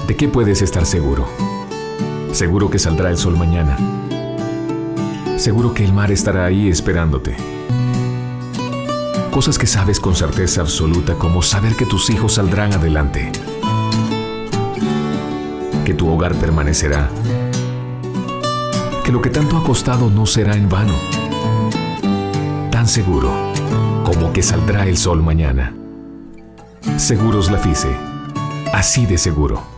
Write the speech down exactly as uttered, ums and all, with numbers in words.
¿De qué puedes estar seguro? Seguro que saldrá el sol mañana. Seguro que el mar estará ahí esperándote. Cosas que sabes con certeza absoluta, como saber que tus hijos saldrán adelante, que tu hogar permanecerá, que lo que tanto ha costado no será en vano. Tan seguro como que saldrá el sol mañana. Seguros La Fise, así de seguro.